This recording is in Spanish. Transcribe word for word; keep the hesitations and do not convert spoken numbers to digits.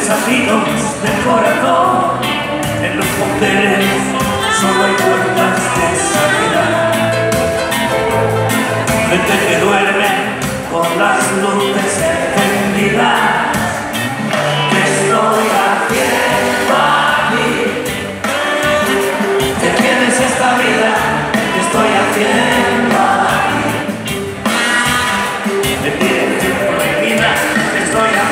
desafíos del corazón. En los hoteles solo hay puertas de salida, gente que duerme con las luces encendidas. ¿Qué estoy haciendo aquí? ¿Qué tienes esta vida? ¿Qué estoy haciendo aquí? Me piden que prohibida, ¿qué estoy haciendo?